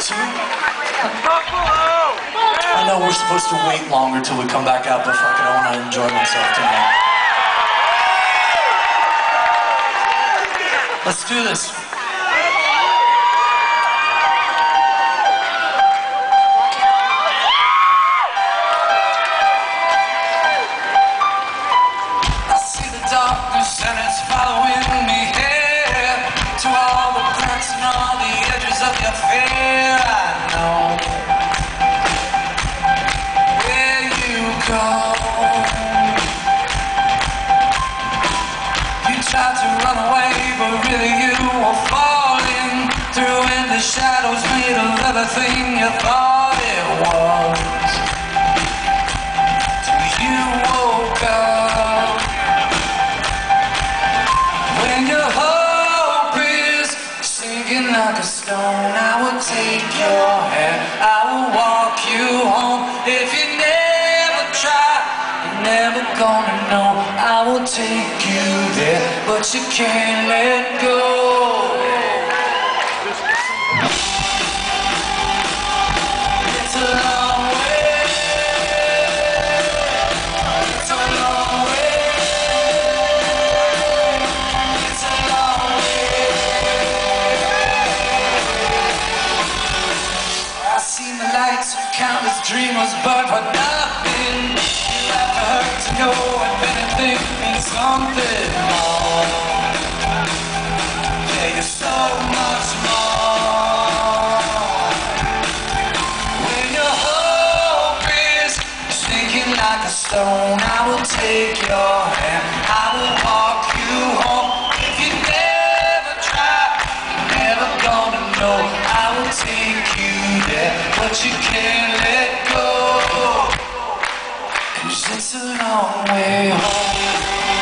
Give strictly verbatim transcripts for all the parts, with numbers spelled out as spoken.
two. I know we're supposed to wait longer till we come back out, but fuck it, I want to enjoy myself tonight. Let's do this. I see the darkness and it's following me here, to all the cracks and all the edges of your fear. I know where you go. You tried to run away, but really you were falling through in the shadows made of everything you thought it was, till you woke up. When your hope is sinking like a stone, I will take your hand, I will walk you home. If you never try, you're never gonna know. I will take you there, but you can't let go. It's a long way, it's a long way, it's a long way. I've seen the lights of countless dreamers burn for nothing. You have to hurt to know if anything means something more. Yeah, you're so much more. When your hope is sinking like a stone, I will take your hand, I will walk you home. If you never try, you're never gonna know. I will take you there, but you can't let go. 'Cause it's a long way home.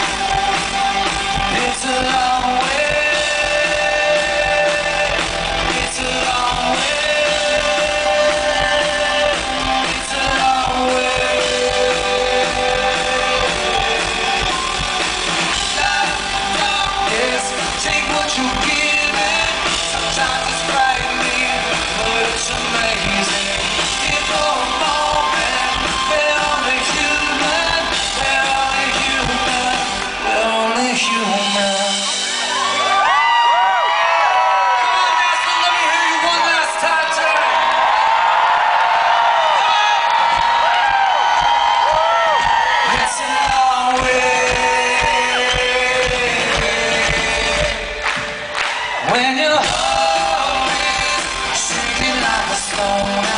It's a long way. It's a long way. It's a long way. Light the darkness, take what you're given. Sometimes it's frightening, but it's amazing. If for a moment we're only human, we're only human, we're only human. Come on, Nashville, let me hear you one last time tonight. It's a long way. When your heart is sinking like a stone,